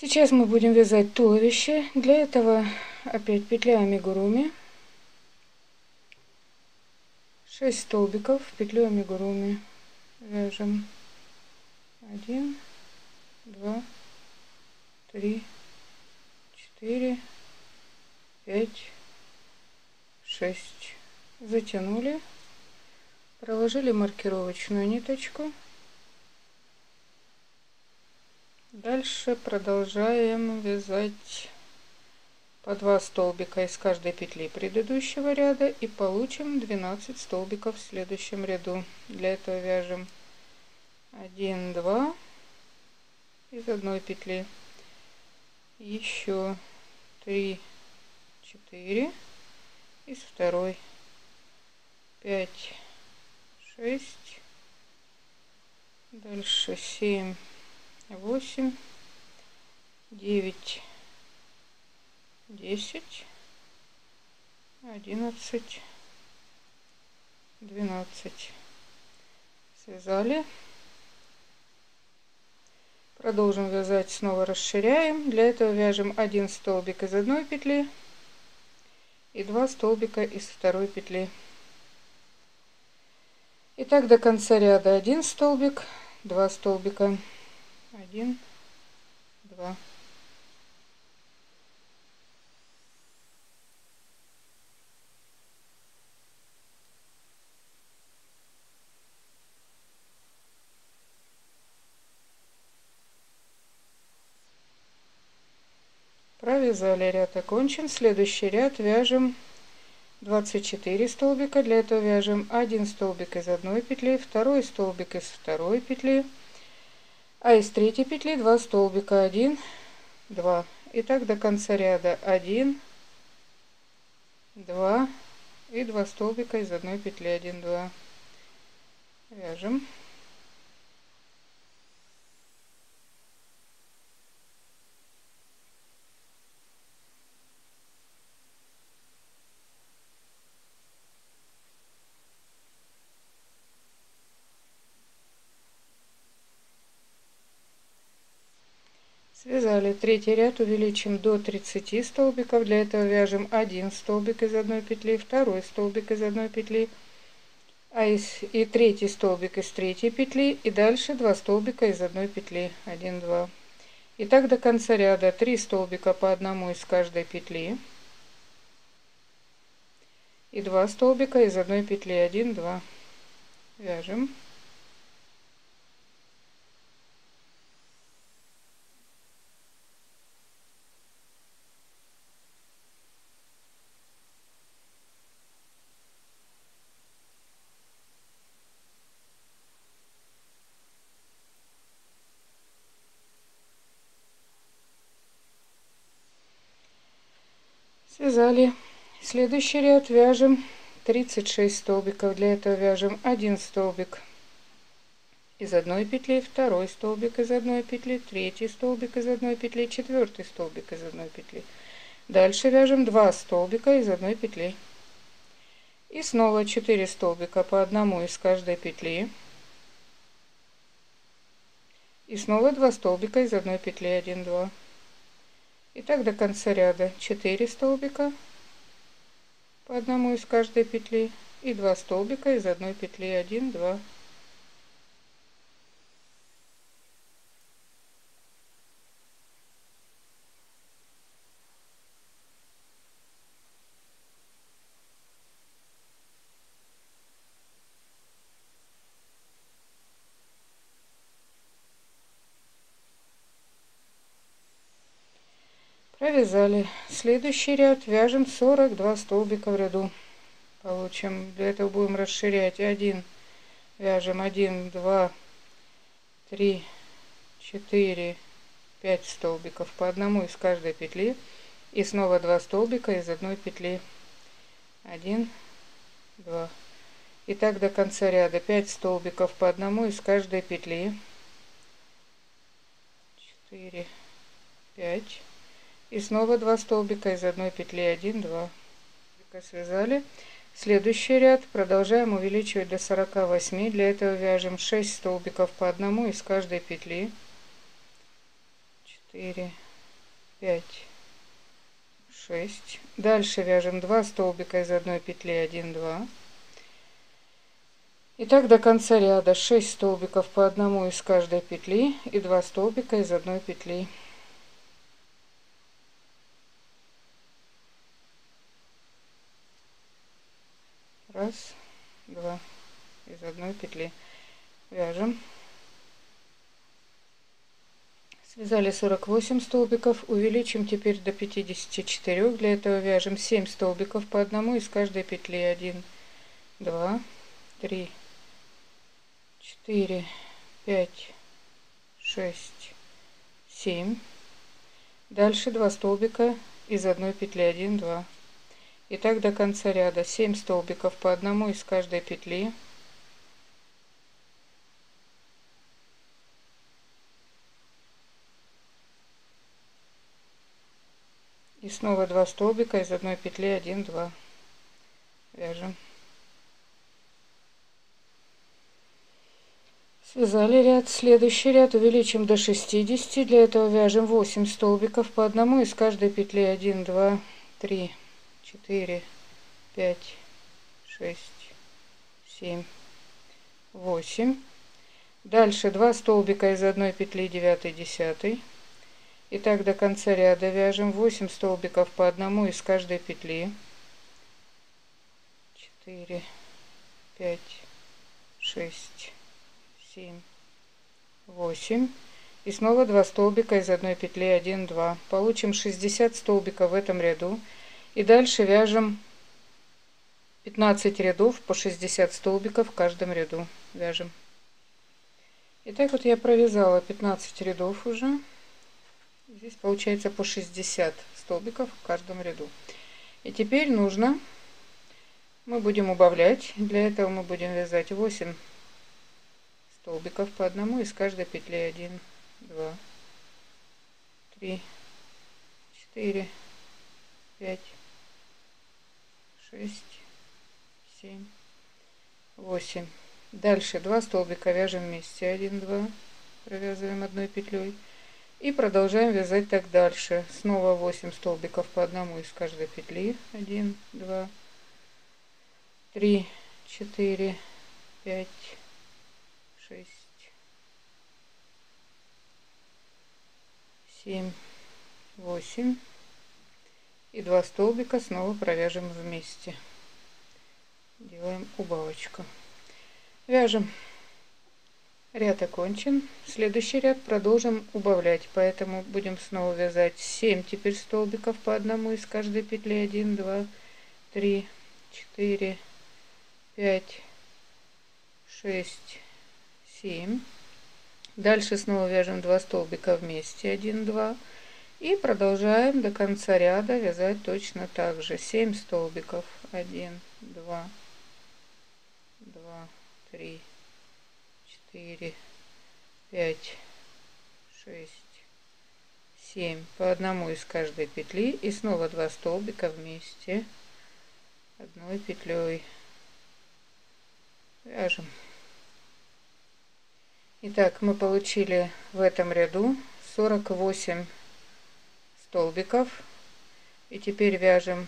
Сейчас мы будем вязать туловище. Для этого опять петля амигуруми. 6 столбиков в петлю амигуруми вяжем. 1, 2, 3, 4, 5, 6. Затянули, проложили маркировочную ниточку. Дальше продолжаем вязать по 2 столбика из каждой петли предыдущего ряда и получим 12 столбиков в следующем ряду. Для этого вяжем 1, 2 из одной петли, еще 3, 4 из второй, 5, 6, дальше 7, 8, 9, 10, 11, 12. Связали. Продолжим вязать, снова расширяем. Для этого вяжем 1 столбик из одной петли и 2 столбика из второй петли. И так до конца ряда 1 столбик, 2 столбика, 1, 2. Провязали, ряд окончен. Следующий ряд вяжем 24 столбика. Для этого вяжем 1 столбик из одной петли, 2 столбик из второй петли, а из третьей петли 2 столбика, 1, 2. И так до конца ряда 1, 2 и 2 столбика из одной петли, 1, 2. Вяжем. Связали. Третий ряд увеличим до 30 столбиков. Для этого вяжем 1 столбик из одной петли, 2 столбик из одной петли, и третий столбик из третьей петли, и дальше 2 столбика из одной петли, 1, 2. И так до конца ряда 3 столбика по одному из каждой петли и 2 столбика из одной петли, 1, 2. Вяжем. Связали. Следующий ряд вяжем 36 столбиков. Для этого вяжем 1 столбик из одной петли, 2 столбик из одной петли, 3 столбик из одной петли, 4 столбик из одной петли. Дальше вяжем 2 столбика из одной петли. И снова 4 столбика по одному из каждой петли. И снова 2 столбика из одной петли, 1, 2. И так до конца ряда 4 столбика по одному из каждой петли и 2 столбика из одной петли, 1, 2. Провязали. Следующий ряд вяжем 42 столбика в ряду. Получим. Для этого будем расширять 1. Вяжем 1, 2, 3, 4, 5 столбиков по одному из каждой петли. И снова 2 столбика из одной петли. 1, 2. И так до конца ряда 5 столбиков по одному из каждой петли. 4, 5. И снова 2 столбика из одной петли, 1, 2. Связали. Следующий ряд продолжаем увеличивать до 48. Для этого вяжем 6 столбиков по одному из каждой петли. 4, 5, 6. Дальше вяжем 2 столбика из одной петли, 1, 2. И так до конца ряда 6 столбиков по одному из каждой петли и 2 столбика из одной петли. Раз, два, из одной петли. Вяжем. Связали 48 столбиков, увеличим теперь до 54. Для этого вяжем 7 столбиков по одному из каждой петли. 1, 2, 3, 4, 5, 6, 7. Дальше 2 столбика из одной петли. 1, 2. И так до конца ряда 7 столбиков по одному из каждой петли. И снова 2 столбика из одной петли. 1, 2. Вяжем. Связали ряд. Следующий ряд увеличим до 60. Для этого вяжем 8 столбиков по одному из каждой петли. 1, 2, 3, 4, 5, 6, 7, 8. Дальше 2 столбика из одной петли, 9, 10. И так до конца ряда вяжем 8 столбиков по одному из каждой петли. 4, 5, 6, 7, 8. И снова 2 столбика из одной петли. 1, 2. Получим 60 столбиков в этом ряду. И дальше вяжем 15 рядов по 60 столбиков в каждом ряду. Вяжем. Итак, вот я провязала 15 рядов уже. Здесь получается по 60 столбиков в каждом ряду. И теперь мы будем убавлять. Для этого мы будем вязать 8 столбиков по одному из каждой петли. 1, 2, 3, 4, 5, 6, 7, 8. Дальше 2 столбика вяжем вместе. 1, 2. Провязываем одной петлей. И продолжаем вязать так дальше. Снова 8 столбиков по одному из каждой петли. 1, 2, 3, 4, 5, 6, 7, 8. И 2 столбика снова провяжем вместе. Делаем убавочку. Вяжем. Ряд окончен. Следующий ряд продолжим убавлять, поэтому будем снова вязать 7 теперь столбиков по одному из каждой петли. 1, 2, 3, 4, 5, 6, 7. Дальше снова вяжем 2 столбика вместе. 1, 2. И продолжаем до конца ряда вязать точно так же. 7 столбиков. 1, 2, 2, 3, 4, 5, 6, 7. По одному из каждой петли. И снова 2 столбика вместе. Одной петлей. Вяжем. Итак, мы получили в этом ряду 48 столбиков. И теперь вяжем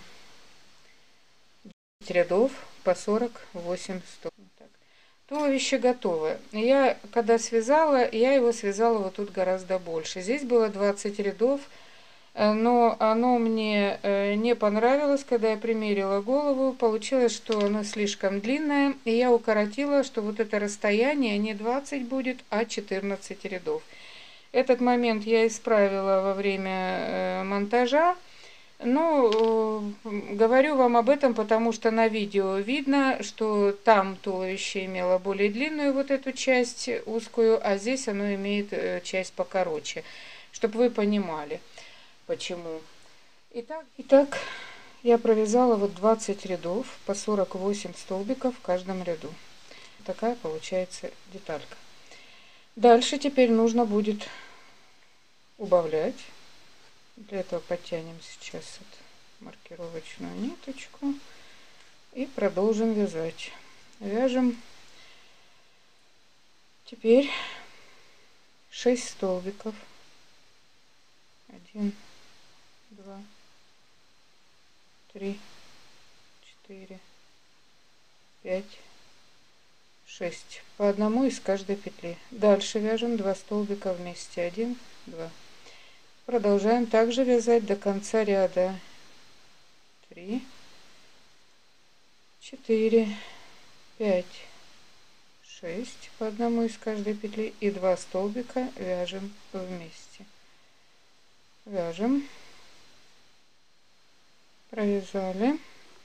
10 рядов по 48 столбиков. Туловище готово. Я когда связала, я его связала вот тут гораздо больше. Здесь было 20 рядов, но оно мне не понравилось, когда я примерила голову. Получилось, что оно слишком длинное, и я укоротила, что вот это расстояние не 20 будет, а 14 рядов. Этот момент я исправила во время монтажа. Ну, говорю вам об этом, потому что на видео видно, что там туловище имело более длинную вот эту часть узкую, а здесь оно имеет часть покороче, чтобы вы понимали, почему. Итак, я провязала вот 20 рядов по 48 столбиков в каждом ряду. Такая получается деталька. Дальше теперь нужно будет убавлять. Для этого подтянем сейчас маркировочную ниточку и продолжим вязать. Вяжем теперь 6 столбиков. 1, 2, 3, 4, 5, 6. По одному из каждой петли. Дальше вяжем 2 столбика вместе. 1, 2. Продолжаем также вязать до конца ряда. 3, 4, 5, 6. По одному из каждой петли. И 2 столбика вяжем вместе. Вяжем. Провязали.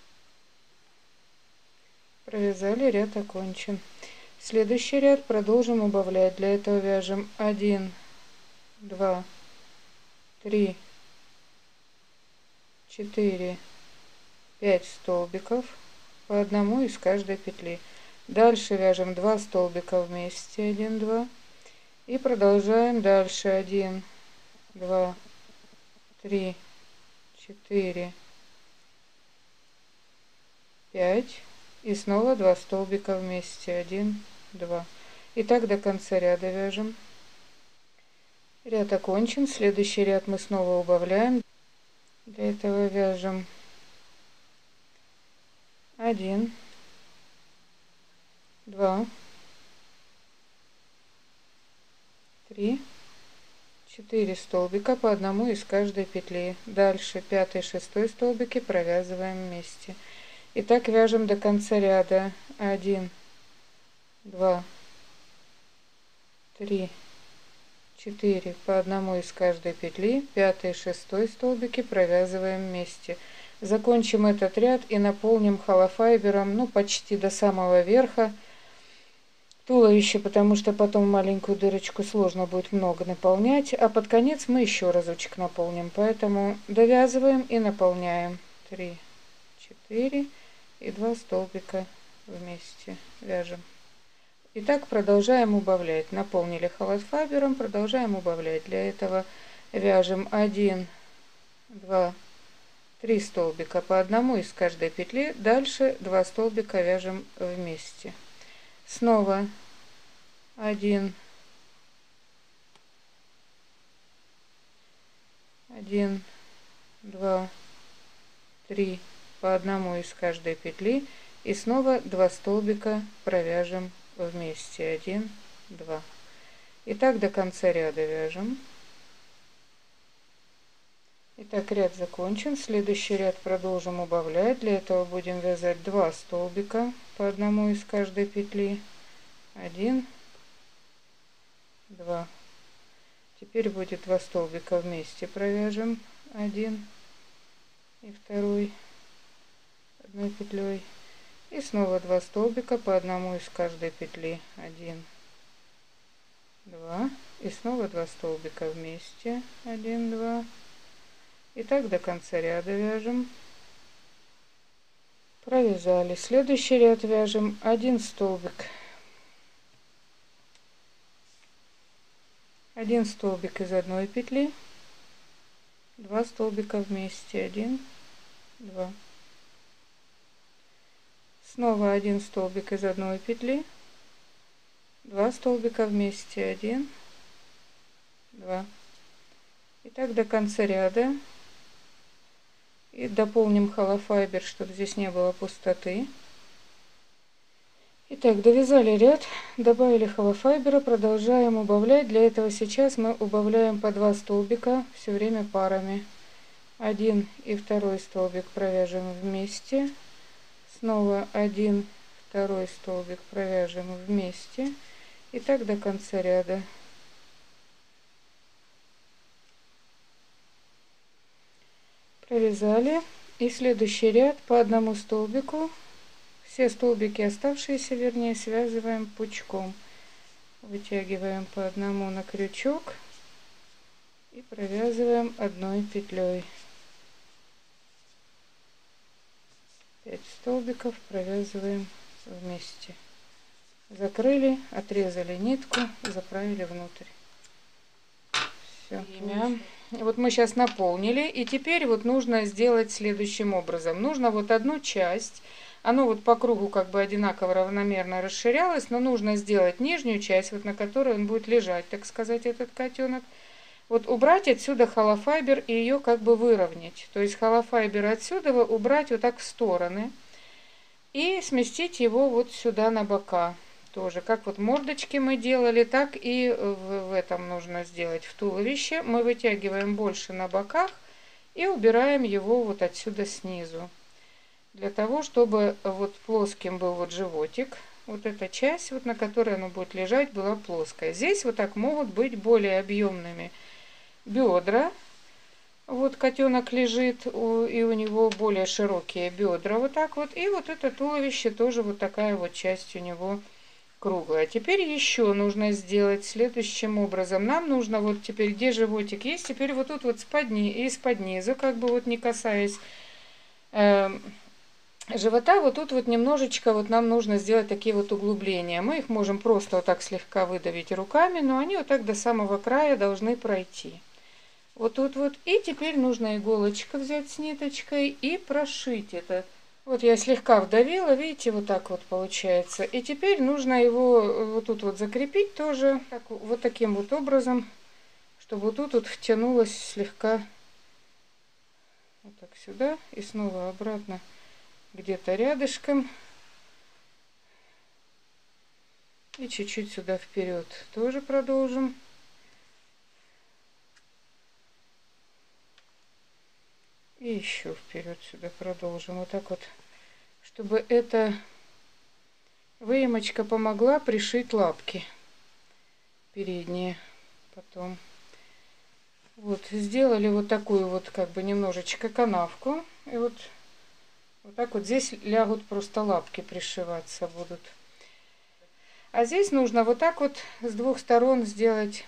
Провязали, ряд окончен. Следующий ряд продолжим убавлять. Для этого вяжем 1, 2, 3, 4, 5 столбиков по одному из каждой петли. Дальше вяжем 2 столбика вместе. 1, 2. И продолжаем дальше. 1, 2, 3, 4, 5. И снова 2 столбика вместе. 1, 2. И так до конца ряда вяжем. Ряд окончен. Следующий ряд мы снова убавляем. Для этого вяжем 1, 2, 3, 4 столбика по одному из каждой петли. Дальше 5 и 6 столбики провязываем вместе. И так вяжем до конца ряда. 1, 2, 3, 4 по одному из каждой петли. 5 и 6 столбики провязываем вместе. Закончим этот ряд и наполним холофайбером, ну, почти до самого верха туловище, потому что потом маленькую дырочку сложно будет много наполнять, а под конец мы еще разочек наполним, поэтому довязываем и наполняем. 3, 4 и 2 столбика вместе вяжем. И так продолжаем убавлять. Наполнили холофайбером, продолжаем убавлять. Для этого вяжем 1, 2, 3 столбика по одному из каждой петли. Дальше 2 столбика вяжем вместе. Снова 1, 1, 2, 3 по одному из каждой петли. И снова 2 столбика провяжем вместе. 1, 2. И так до конца ряда вяжем. Итак, ряд закончен. Следующий ряд продолжим убавлять. Для этого будем вязать 2 столбика по одному из каждой петли. 1, 2. Теперь будет 2 столбика вместе провяжем. 1 и 2 одной петлей. И снова 2 столбика по одному из каждой петли. 1, 2. И снова 2 столбика вместе. 1, 2. И так до конца ряда вяжем. Провязали. Следующий ряд вяжем 1 столбик. 1 столбик из одной петли. 2 столбика вместе. 1, 2. Снова 1 столбик из одной петли. 2 столбика вместе. 1, 2. И так до конца ряда. И дополним холофайбер, чтобы здесь не было пустоты. Итак, довязали ряд, добавили холофайбера, продолжаем убавлять. Для этого сейчас мы убавляем по 2 столбика все время парами. 1 и 2 столбик провяжем вместе. Снова 1, 2 столбик провяжем вместе. И так до конца ряда. Провязали. И следующий ряд по одному столбику. Все столбики оставшиеся, вернее, связываем пучком. Вытягиваем по одному на крючок и провязываем одной петлей. 5 столбиков провязываем вместе. Закрыли, отрезали нитку, заправили внутрь. Все. Вот мы сейчас наполнили, и теперь вот нужно сделать следующим образом. Нужно вот одну часть, оно вот по кругу как бы одинаково равномерно расширялось, но нужно сделать нижнюю часть, вот на которой он будет лежать, так сказать, этот котенок. вот убрать отсюда холофайбер и ее как бы выровнять. То есть холофайбер отсюда убрать вот так в стороны и сместить его вот сюда на бока. Тоже, как вот мордочки мы делали, так и в этом нужно сделать, в туловище. Мы вытягиваем больше на боках и убираем его вот отсюда снизу. Для того, чтобы вот плоским был вот животик. Вот эта часть, вот на которой оно будет лежать, была плоская. Здесь вот так могут быть более объемными бедра. Вот котенок лежит, и у него более широкие бедра, вот так вот. И вот это туловище тоже вот такая вот часть у него круглая. Теперь еще нужно сделать следующим образом. Нам нужно вот теперь, где животик есть, теперь вот тут вот из-под низу, как бы вот не касаясь живота, вот тут вот немножечко вот нам нужно сделать такие вот углубления. Мы их можем просто вот так слегка выдавить руками, но они вот так до самого края должны пройти. Вот тут вот. И теперь нужно иголочку взять с ниточкой и прошить это. Вот я слегка вдавила, видите, вот так вот получается. И теперь нужно его вот тут вот закрепить тоже так, вот таким вот образом, чтобы вот тут вот втянулось слегка вот так сюда и снова обратно где-то рядышком. И чуть-чуть сюда вперед тоже продолжим. И еще вперед сюда продолжим. Вот так вот, чтобы эта выемочка помогла пришить лапки передние потом. Вот, сделали вот такую вот как бы немножечко канавку. И вот так вот здесь лягут просто лапки, пришиваться будут. А здесь нужно вот так вот с двух сторон сделать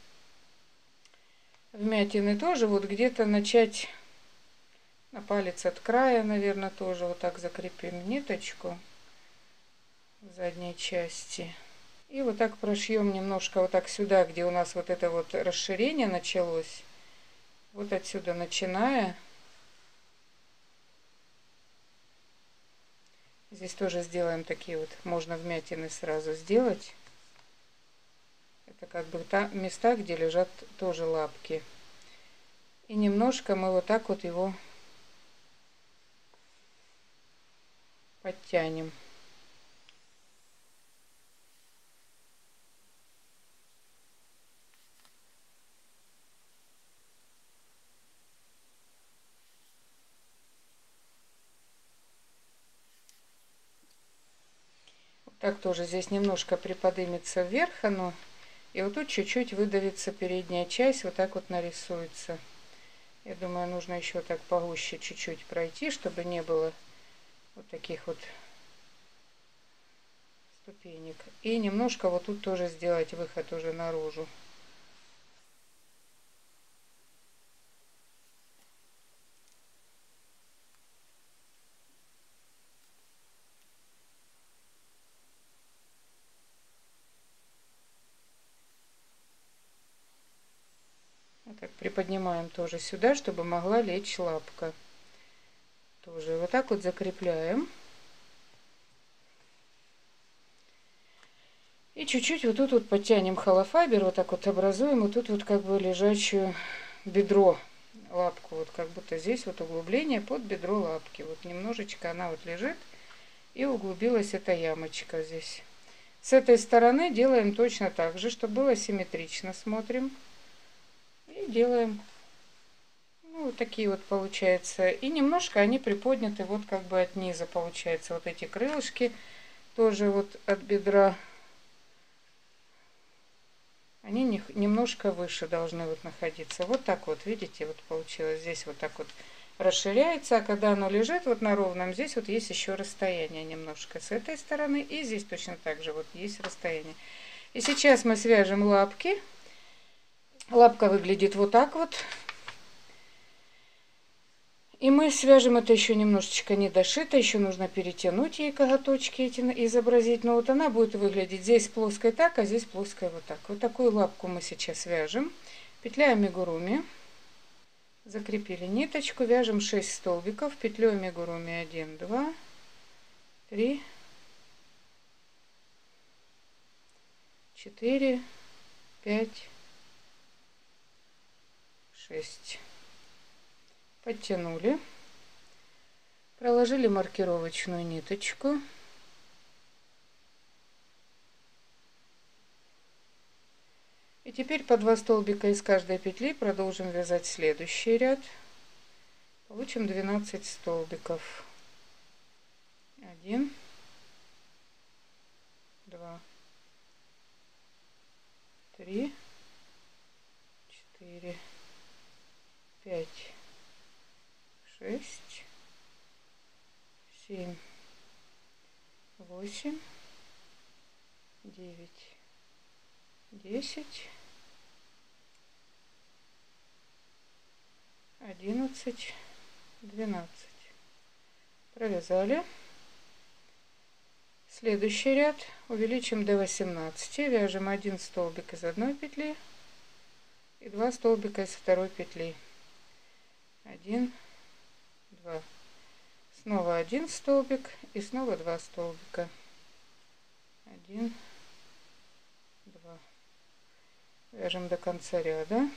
вмятины тоже. Вот где-то начать на палец от края, наверное, тоже вот так закрепим ниточку в задней части. И вот так прошьем немножко вот так сюда, где у нас вот это вот расширение началось. Вот отсюда начиная. Здесь тоже сделаем такие вот, можно вмятины сразу сделать. Это как бы места, где лежат тоже лапки. И немножко мы вот так вот его подтянем. Вот так тоже здесь немножко приподнимется вверх оно. И вот тут чуть-чуть выдавится передняя часть, вот так вот нарисуется. Я думаю, нужно еще так погуще чуть-чуть пройти, чтобы не было вот таких вот ступенек. И немножко вот тут тоже сделать выход уже наружу. Вот так приподнимаем тоже сюда, чтобы могла лечь лапка. Тоже вот так вот закрепляем. И чуть-чуть вот тут вот подтянем холофайбер, вот так вот образуем, вот тут вот как бы лежачую бедро, лапку, вот как будто здесь вот углубление под бедро лапки. Вот немножечко она вот лежит и углубилась эта ямочка здесь. С этой стороны делаем точно так же, чтобы было симметрично, смотрим. И делаем, ну, вот такие вот получается. И немножко они приподняты вот как бы от низа получается. Вот эти крылышки тоже вот от бедра. Они немножко выше должны вот находиться. Вот так вот, видите, вот получилось. Здесь вот так вот расширяется, а когда оно лежит вот на ровном, здесь вот есть еще расстояние немножко с этой стороны. И здесь точно так же вот есть расстояние. И сейчас мы свяжем лапки. Лапка выглядит вот так вот. И мы свяжем это еще немножечко не дошито, еще нужно перетянуть ей коготочки эти, изобразить. Но вот она будет выглядеть здесь плоской так, а здесь плоской вот так. Вот такую лапку мы сейчас вяжем. Петля амигуруми. Закрепили ниточку, вяжем 6 столбиков. Петлей амигуруми 1, 2, 3, 4, 5, 6. Подтянули, проложили маркировочную ниточку. И теперь по 2 столбика из каждой петли продолжим вязать следующий ряд. Получим 12 столбиков. 1, 2, 3, 4, 5, 6, 7, 8, 9, 10, 11, 12. Провязали. Следующий ряд увеличим до 18. Вяжем 1 столбик из одной петли и 2 столбика из второй петли. 1, 2. Снова 1 столбик и снова 2 столбика. 1, 2. Вяжем до конца ряда.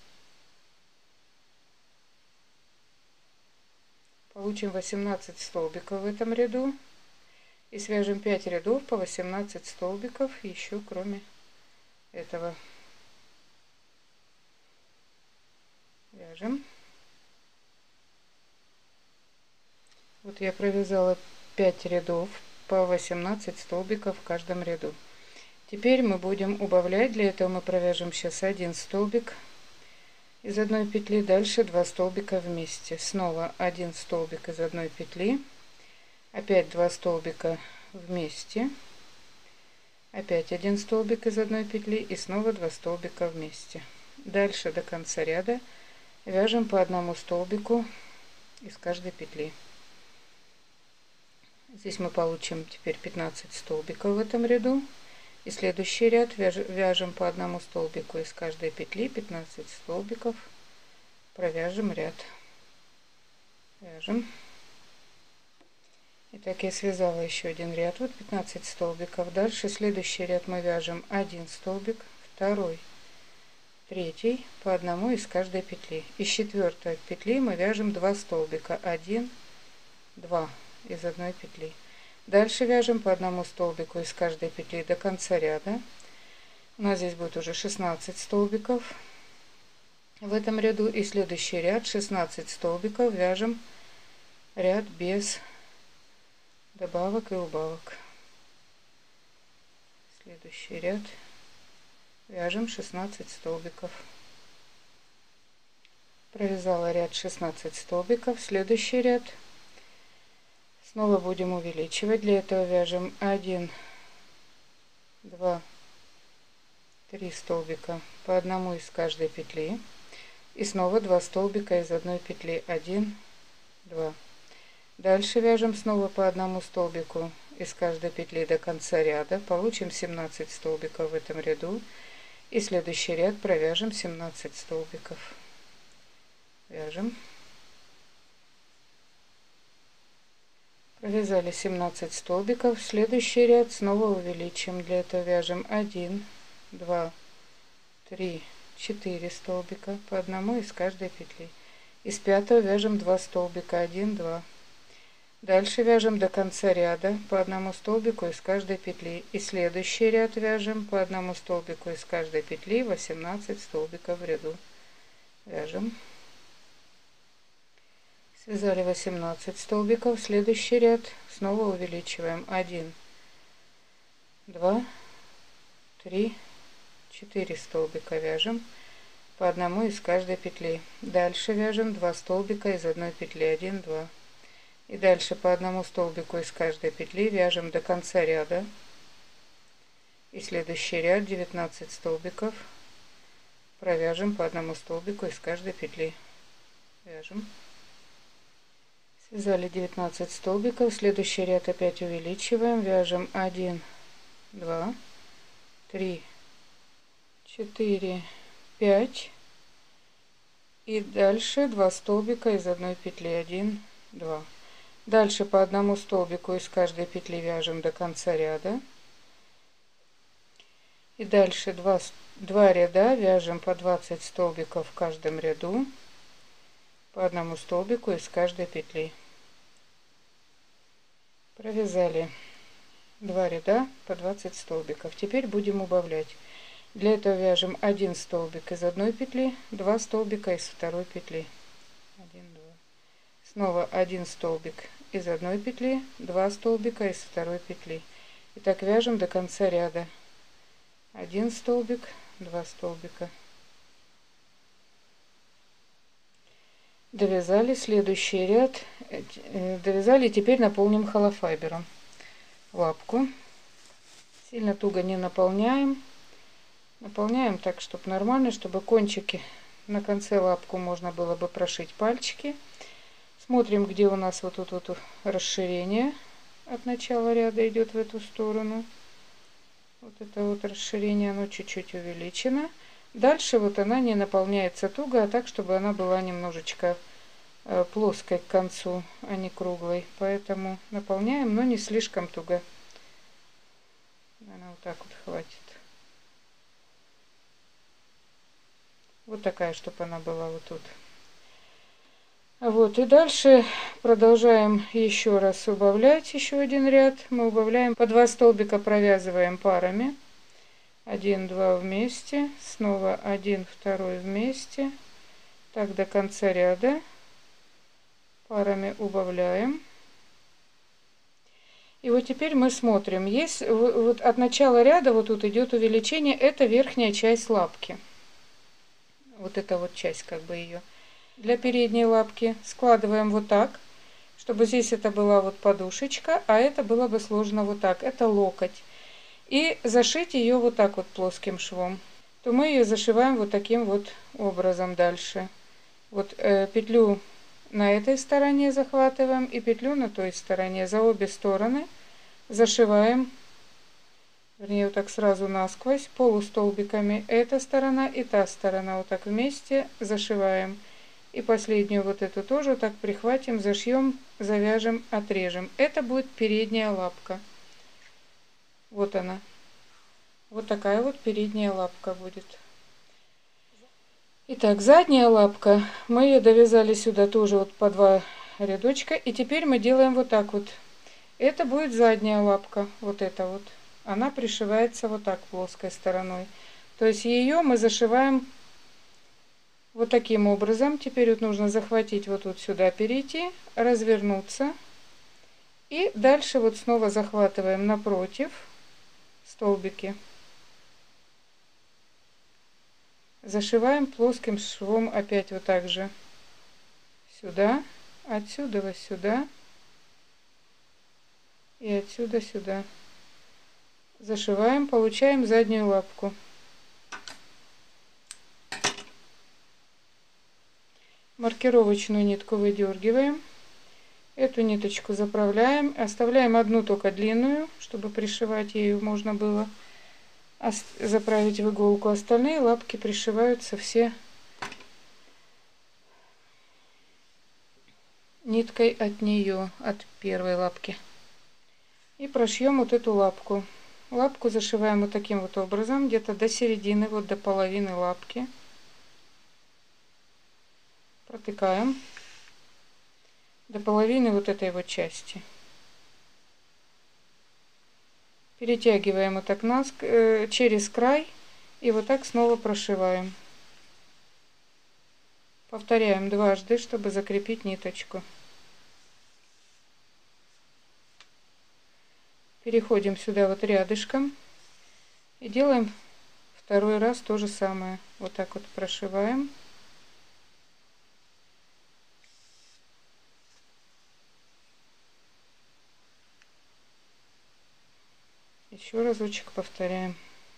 Получим 18 столбиков в этом ряду. И свяжем 5 рядов по 18 столбиков еще кроме этого. Вяжем. Вот я провязала 5 рядов по 18 столбиков в каждом ряду. Теперь мы будем убавлять. Для этого мы провяжем сейчас 1 столбик из одной петли, дальше 2 столбика вместе. Снова 1 столбик из одной петли, опять 2 столбика вместе, опять 1 столбик из одной петли и снова 2 столбика вместе. Дальше до конца ряда вяжем по 1 столбику из каждой петли. Здесь мы получим теперь 15 столбиков в этом ряду. И следующий ряд вяжем по 1 столбику из каждой петли, 15 столбиков, провяжем ряд. Вяжем. Итак, я связала еще один ряд, вот 15 столбиков. Дальше следующий ряд мы вяжем 1 столбик, 2, 3 по 1 из каждой петли. Из 4 петли мы вяжем 2 столбика, 1, 2 из одной петли. Дальше вяжем по 1 столбику из каждой петли до конца ряда. У нас здесь будет уже 16 столбиков в этом ряду. И следующий ряд 16 столбиков вяжем ряд без добавок и убавок. Следующий ряд вяжем 16 столбиков. Провязала ряд 16 столбиков. Следующий ряд снова будем увеличивать. Для этого вяжем 1, 2, 3 столбика по 1 из каждой петли. И снова 2 столбика из одной петли. 1, 2. Дальше вяжем снова по 1 столбику из каждой петли до конца ряда. Получим 17 столбиков в этом ряду. И следующий ряд провяжем 17 столбиков. Вяжем. Провязали 17 столбиков. Следующий ряд снова увеличим. Для этого вяжем 1, 2, 3, 4 столбика по 1 из каждой петли. Из 5 вяжем 2 столбика, 1, 2. Дальше вяжем до конца ряда по 1 столбику из каждой петли. И следующий ряд вяжем по 1 столбику из каждой петли, 18 столбиков в ряду. Вяжем. Связали 18 столбиков. Следующий ряд снова увеличиваем. 1, 2, 3, 4 столбика вяжем по 1 из каждой петли. Дальше вяжем 2 столбика из одной петли. 1, 2. И дальше по 1 столбику из каждой петли вяжем до конца ряда. И следующий ряд 19 столбиков провяжем по 1 столбику из каждой петли. Вяжем. Связали 19 столбиков. Следующий ряд опять увеличиваем. Вяжем 1, 2, 3, 4, 5. И дальше 2 столбика из одной петли. 1, 2. Дальше по 1 столбику из каждой петли вяжем до конца ряда. И дальше 2 2 ряда вяжем по 20 столбиков в каждом ряду, по одному столбику из каждой петли. Провязали 2 ряда по 20 столбиков. Теперь будем убавлять. Для этого вяжем 1 столбик из одной петли, 2 столбика из второй петли. 1, 2. Снова 1 столбик из одной петли, 2 столбика из второй петли. И так вяжем до конца ряда. 1 столбик, 2 столбика. Довязали следующий ряд. Довязали, теперь наполним холофайбером лапку. Сильно туго не наполняем. Наполняем так, чтобы нормально, чтобы кончики на конце лапку можно было бы прошить пальчики. Смотрим, где у нас вот тут вот расширение от начала ряда идет в эту сторону. Вот это вот расширение, оно чуть-чуть увеличено. Дальше вот она не наполняется туго, а так, чтобы она была немножечко плоской к концу, а не круглой. Поэтому наполняем, но не слишком туго. Наверное, вот так вот хватит. Вот такая, чтобы она была вот тут. Вот, и дальше продолжаем еще раз убавлять еще один ряд. Мы убавляем по 2 столбика, провязываем парами. 1, 2 вместе, снова 1, 2 вместе. Так до конца ряда. Парами убавляем. И вот теперь мы смотрим. Есть вот от начала ряда вот тут идет увеличение. Это верхняя часть лапки. Вот эта вот часть как бы ее. Для передней лапки складываем вот так, чтобы здесь это была вот подушечка, а это было бы сложено вот так. Это локоть. И зашить ее вот так вот плоским швом. То мы ее зашиваем вот таким вот образом дальше. Вот петлю на этой стороне захватываем и петлю на той стороне. За обе стороны зашиваем, вернее вот так сразу насквозь, полустолбиками. Эта сторона и та сторона вот так вместе зашиваем. И последнюю вот эту тоже вот так прихватим, зашьем, завяжем, отрежем. Это будет передняя лапка. Вот она. Вот такая вот передняя лапка будет. Итак, задняя лапка. Мы ее довязали сюда тоже вот по 2 рядочка. И теперь мы делаем вот так вот. Это будет задняя лапка. Вот эта вот. Она пришивается вот так плоской стороной. То есть ее мы зашиваем вот таким образом. Теперь вот нужно захватить вот тут сюда, перейти, развернуться. И дальше вот снова захватываем напротив столбики. Зашиваем плоским швом опять вот так же сюда, отсюда сюда и отсюда сюда. Зашиваем, получаем заднюю лапку. Маркировочную нитку выдергиваем. Эту ниточку заправляем, оставляем одну только длинную, чтобы пришивать ею можно было заправить в иголку. Остальные лапки пришиваются все ниткой от нее, от первой лапки. И прошьем вот эту лапку. Лапку зашиваем вот таким вот образом, где-то до середины, вот до половины лапки. Протыкаем до половины вот этой вот части. Перетягиваем вот так через край и вот так снова прошиваем. Повторяем дважды, чтобы закрепить ниточку. Переходим сюда вот рядышком и делаем второй раз то же самое. Вот так вот прошиваем. Еще разочек повторяем.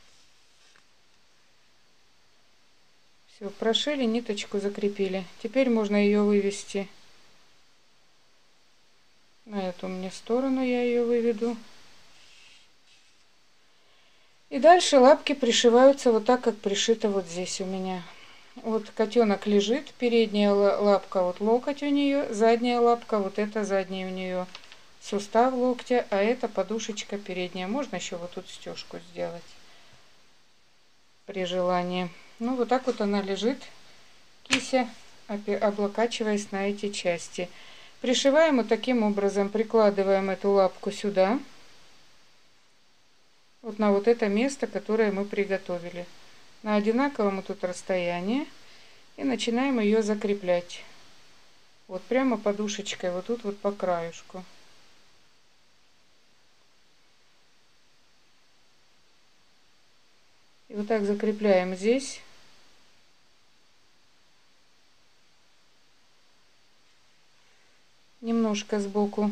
Все, прошили, ниточку закрепили. Теперь можно ее вывести на эту мне сторону, я ее выведу. И дальше лапки пришиваются вот так, как пришито вот здесь у меня. Вот котенок лежит, передняя лапка, вот локоть у нее, задняя лапка, вот это задний у нее сустав локтя, а это подушечка передняя. Можно еще вот тут стежку сделать. при желании. Ну, вот так вот она лежит, кися, облокачиваясь на эти части. Пришиваем вот таким образом, прикладываем эту лапку сюда, вот на вот это место, которое мы приготовили. На одинаковом тут расстоянии. И начинаем ее закреплять. Вот прямо подушечкой, вот тут вот по краюшку. И вот так закрепляем здесь. Немножко сбоку.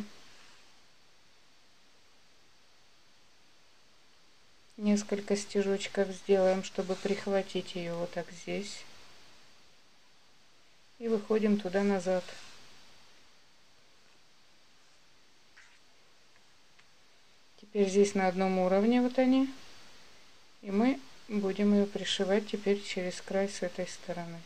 Несколько стежочков сделаем, чтобы прихватить ее вот так здесь. И выходим туда назад. Теперь здесь на одном уровне вот они. И мы будем ее пришивать теперь через край с этой стороны.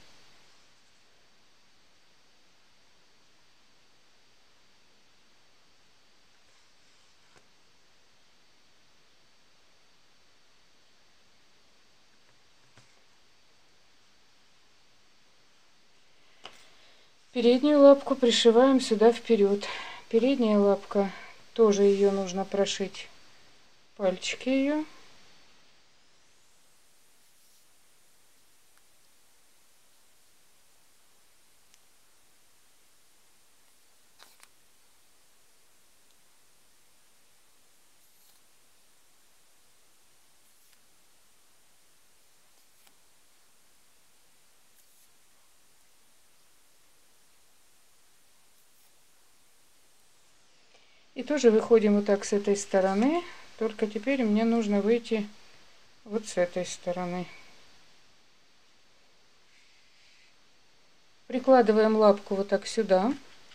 Переднюю лапку пришиваем сюда вперед. Передняя лапка, тоже ее нужно прошить. Пальчики ее. И тоже выходим вот так с этой стороны. Только теперь мне нужно выйти вот с этой стороны. Прикладываем лапку вот так сюда.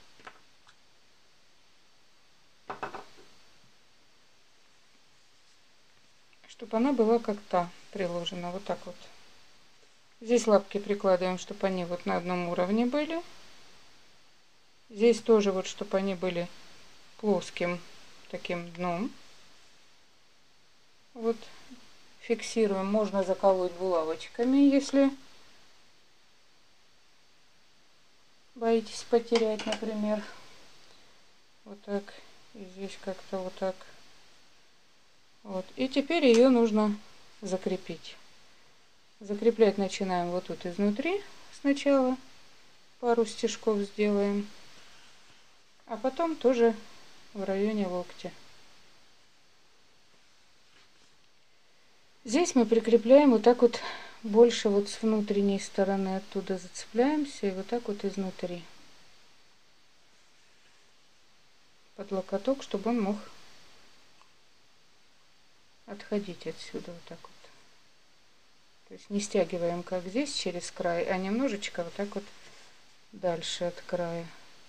Чтобы она была как та приложена. Вот так вот. Здесь лапки прикладываем, чтобы они вот на одном уровне были. Здесь тоже вот, чтобы они были плоским таким дном. Вот фиксируем. Можно заколоть булавочками, если боитесь потерять, например. Вот так. И здесь как-то вот так. Вот. И теперь ее нужно закрепить. Закреплять начинаем вот тут изнутри сначала. Пару стежков сделаем. А потом тоже в районе локтя. Здесь мы прикрепляем вот так вот больше вот с внутренней стороны, оттуда зацепляемся и вот так вот изнутри. Под локоток, чтобы он мог отходить отсюда вот так вот. То есть не стягиваем как здесь через край, а немножечко вот так вот дальше от края.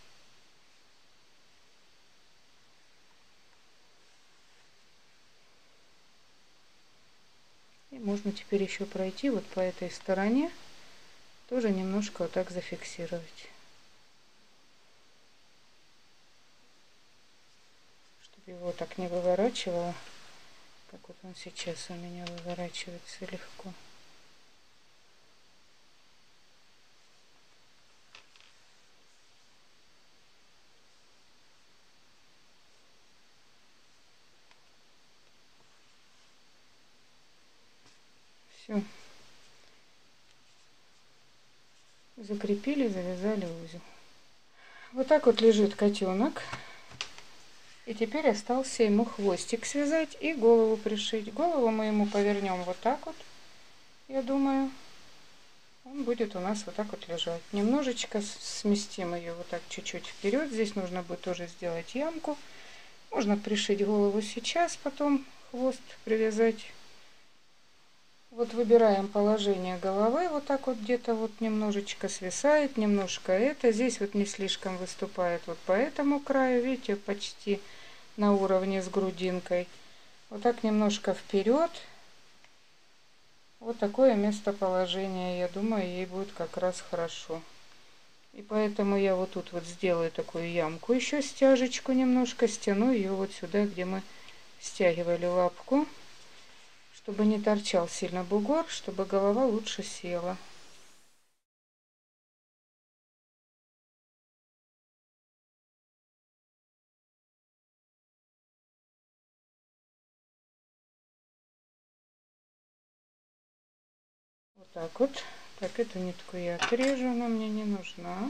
И можно теперь еще пройти вот по этой стороне, тоже немножко вот так зафиксировать. Чтобы его так не выворачивало, как вот он сейчас у меня выворачивается легко. Все. Закрепили, завязали узел. Вот так вот лежит котенок. И теперь остался ему хвостик связать и голову пришить. Голову мы ему повернем вот так вот, я думаю. Он будет у нас вот так вот лежать. Немножечко сместим ее вот так чуть-чуть вперед. Здесь нужно будет тоже сделать ямку. Можно пришить голову сейчас, потом хвост привязать. Вот выбираем положение головы, вот так вот где-то вот немножечко свисает, немножко это. Здесь вот не слишком выступает вот по этому краю, видите, почти на уровне с грудинкой. Вот так немножко вперед. Вот такое местоположение, я думаю, ей будет как раз хорошо. И поэтому я вот тут вот сделаю такую ямку, еще стяжечку немножко, стяну ее вот сюда, где мы стягивали лапку, чтобы не торчал сильно бугор, чтобы голова лучше села. Вот так вот. Так, эту нитку я отрежу, она мне не нужна.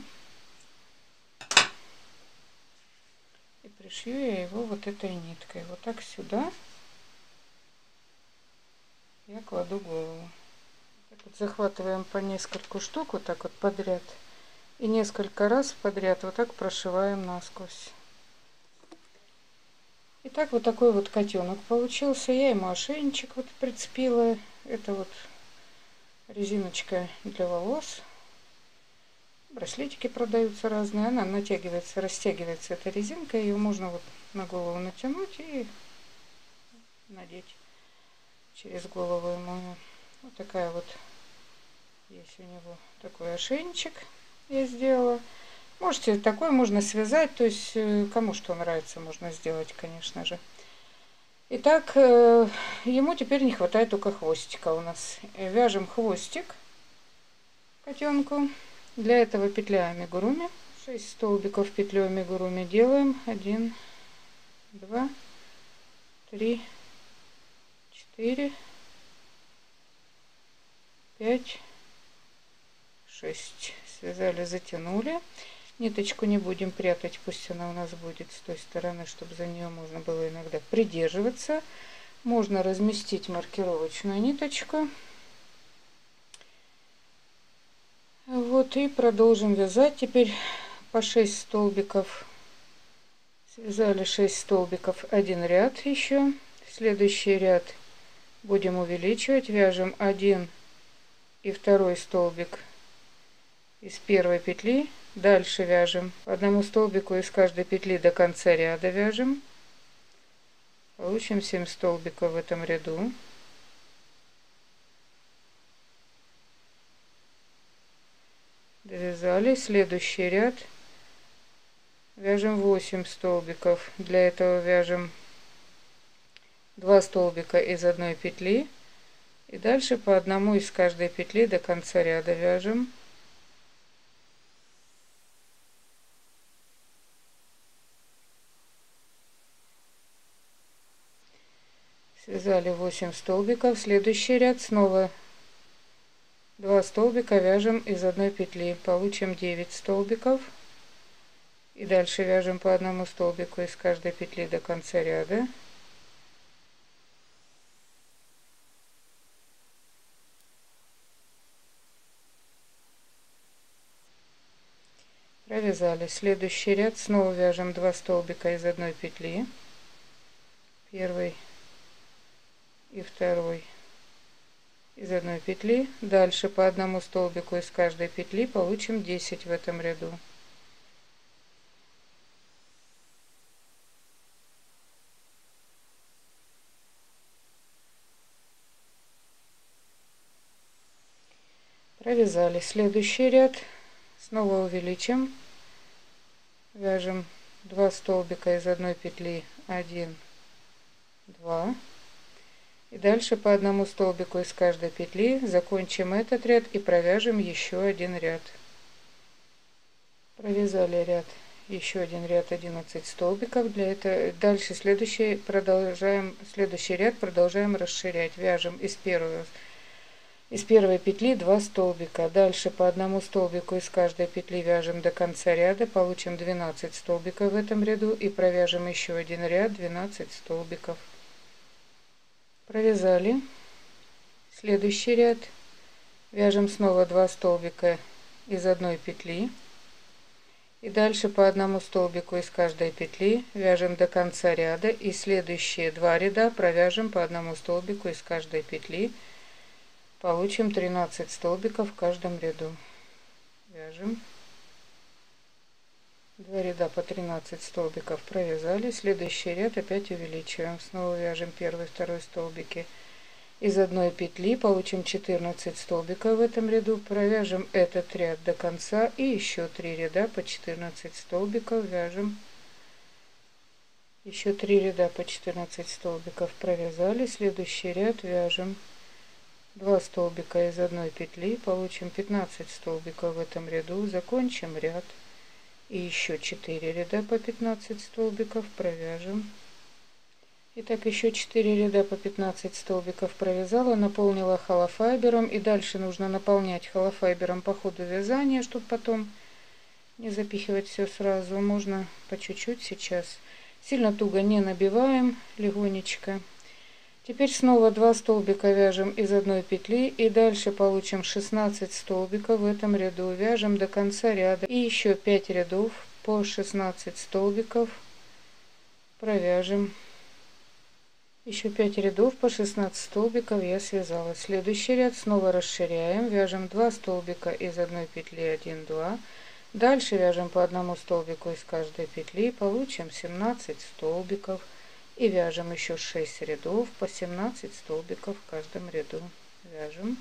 И пришью я его вот этой ниткой. Вот так сюда я кладу голову. Так вот захватываем по нескольку штук вот так вот подряд. И несколько раз подряд вот так прошиваем насквозь. Итак, вот такой вот котенок получился. Я ему ошейничек вот прицепила. Это вот резиночка для волос. Браслетики продаются разные. Она натягивается, растягивается эта резинка. Ее можно вот на голову натянуть и надеть через голову ему. Вот такая вот есть у него такой ошейничек я сделала. Можете такой, можно связать, то есть кому что нравится, можно сделать, конечно же. Итак, ему теперь не хватает только хвостика у нас. Вяжем хвостик котенку. Для этого петля амигуруми. 6 столбиков петлю амигуруми делаем. 1, 2, 3, 4, 5, 6. Связали, затянули. Ниточку не будем прятать, пусть она у нас будет с той стороны, чтобы за нее можно было иногда придерживаться. Можно разместить маркировочную ниточку. Вот и продолжим вязать. Теперь по 6 столбиков. Связали 6 столбиков, один ряд еще. Следующий ряд будем увеличивать. Вяжем 1 и 2 столбик из первой петли. Дальше вяжем по одному столбику из каждой петли до конца ряда вяжем. Получим 7 столбиков в этом ряду. Довязали. Следующий ряд вяжем 8 столбиков. Для этого вяжем 2 столбика из одной петли. И дальше по одному из каждой петли до конца ряда вяжем. Связали 8 столбиков. Следующий ряд снова 2 столбика вяжем из одной петли. Получим 9 столбиков. И дальше вяжем по одному столбику из каждой петли до конца ряда. Провязали. Следующий ряд снова вяжем 2 столбика из одной петли. Первый и второй из одной петли. Дальше по одному столбику из каждой петли получим 10 в этом ряду. Провязали. Следующий ряд снова увеличим. Вяжем 2 столбика из одной петли. 1, 2. И дальше по одному столбику из каждой петли закончим этот ряд и провяжем еще один ряд. Провязали ряд, еще один ряд, 11 столбиков. Для этого дальше следующий ряд продолжаем расширять. Вяжем из первой петли 2 столбика. Дальше по одному столбику из каждой петли вяжем до конца ряда. Получим 12 столбиков в этом ряду и провяжем еще один ряд, 12 столбиков. Провязали. Следующий ряд вяжем снова 2 столбика из одной петли. И дальше по одному столбику из каждой петли вяжем до конца ряда. И следующие 2 ряда провяжем по одному столбику из каждой петли. Получим 13 столбиков в каждом ряду. Вяжем. 2 ряда по 13 столбиков провязали. Следующий ряд опять увеличиваем. Снова вяжем первый, второй столбики из одной петли. Получим 14 столбиков в этом ряду. Провяжем этот ряд до конца. И еще 3 ряда по 14 столбиков вяжем Еще 3 ряда по 14 столбиков провязали. Следующий ряд вяжем 2 столбика из одной петли, получим 15 столбиков в этом ряду, закончим ряд и еще 4 ряда по 15 столбиков провяжем. Итак, еще 4 ряда по 15 столбиков провязала, наполнила холофайбером, и дальше нужно наполнять холофайбером по ходу вязания, чтобы потом не запихивать все сразу. Можно по чуть-чуть сейчас. Сильно туго не набиваем, легонечко. Теперь снова 2 столбика вяжем из одной петли, и дальше получим 16 столбиков в этом ряду. Вяжем до конца ряда, и еще 5 рядов по 16 столбиков провяжем. Еще 5 рядов по 16 столбиков я связала. Следующий ряд снова расширяем, вяжем 2 столбика из одной петли, 1, 2. Дальше вяжем по одному столбику из каждой петли, получим 17 столбиков. И вяжем еще 6 рядов по 17 столбиков в каждом ряду. Вяжем.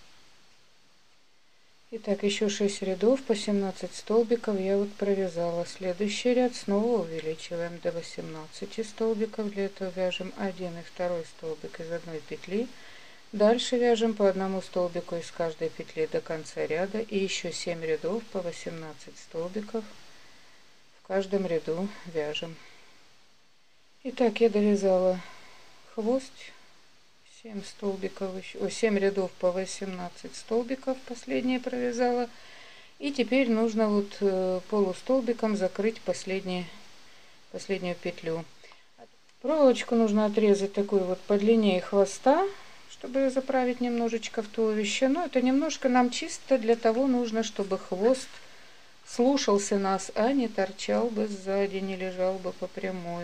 Итак, еще 6 рядов по 17 столбиков я вот провязала. Следующий ряд снова увеличиваем до 18 столбиков. Для этого вяжем 1 и 2 столбик из одной петли. Дальше вяжем по одному столбику из каждой петли до конца ряда. И еще 7 рядов по 18 столбиков в каждом ряду вяжем. Итак, я довязала хвост. 7 столбиков, 7 рядов по 18 столбиков последние провязала. И теперь нужно вот полустолбиком закрыть последнюю петлю. Проволочку нужно отрезать такую вот подлиннее хвоста, чтобы заправить немножечко в туловище. Но это немножко нам чисто для того нужно, чтобы хвост слушался нас, а не торчал бы сзади, не лежал бы по прямой.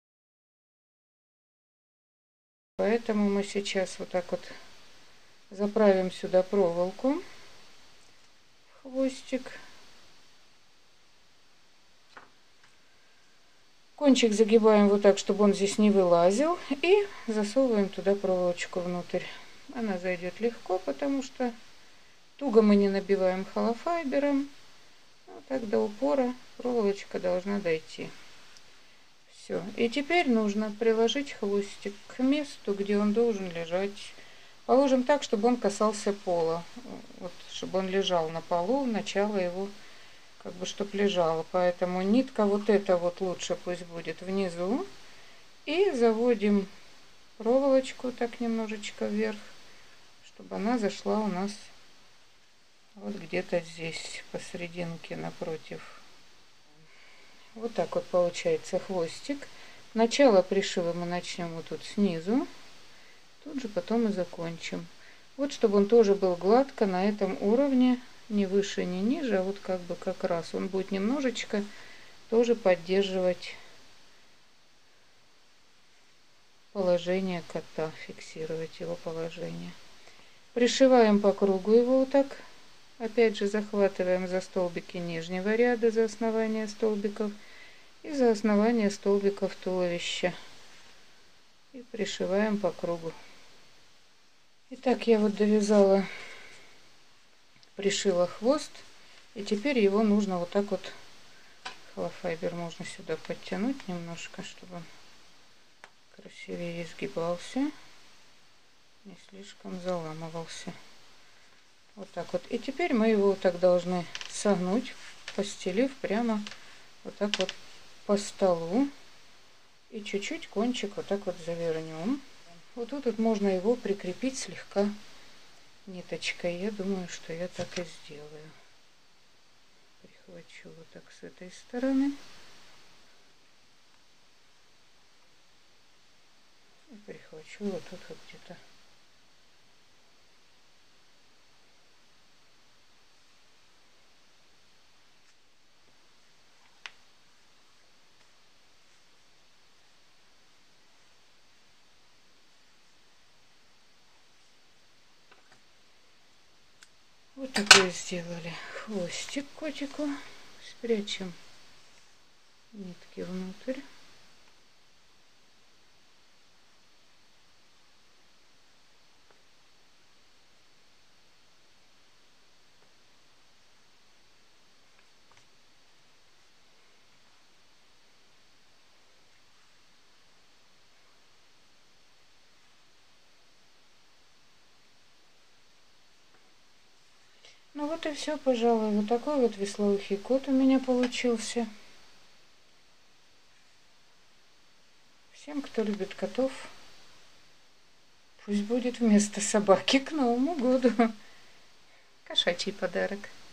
Поэтому мы сейчас вот так вот заправим сюда проволоку, хвостик. Кончик загибаем вот так, чтобы он здесь не вылазил. И засовываем туда проволочку внутрь. Она зайдет легко, потому что туго мы не набиваем холофайбером. Вот так до упора проволочка должна дойти. Все. И теперь нужно приложить хвостик к месту, где он должен лежать. Положим так, чтобы он касался пола. Вот, чтобы он лежал на полу, начало его как бы чтобы лежало. Поэтому нитка вот эта вот лучше пусть будет внизу. И заводим проволочку так немножечко вверх, чтобы она зашла у нас вот где-то здесь посерединке напротив. Вот так вот получается хвостик. Начало пришива мы начнем вот тут снизу. Тут же потом и закончим. Вот чтобы он тоже был гладко на этом уровне. Не выше, не ниже, а вот как бы как раз. Он будет немножечко тоже поддерживать положение кота. Фиксировать его положение. Пришиваем по кругу его вот так. Опять же захватываем за столбики нижнего ряда, за основание столбиков. И за основание столбиков туловища. И пришиваем по кругу. Итак, я вот довязала, пришила хвост. И теперь его нужно вот так вот, холофайбер можно сюда подтянуть немножко, чтобы он красивее изгибался. Не слишком заламывался. Вот так вот. И теперь мы его вот так должны согнуть, постелив прямо вот так вот по столу. И чуть-чуть кончик вот так вот завернем. Вот тут вот можно его прикрепить слегка ниточкой. Я думаю, что я так и сделаю. Прихвачу вот так с этой стороны. И прихвачу вот тут вот где-то. Вот такой сделали хвостик котику. Спрячем нитки внутрь. Вот и все, пожалуй. Вот такой вот вислоухий кот у меня получился. Всем, кто любит котов, пусть будет вместо собаки к Новому году кошачий подарок.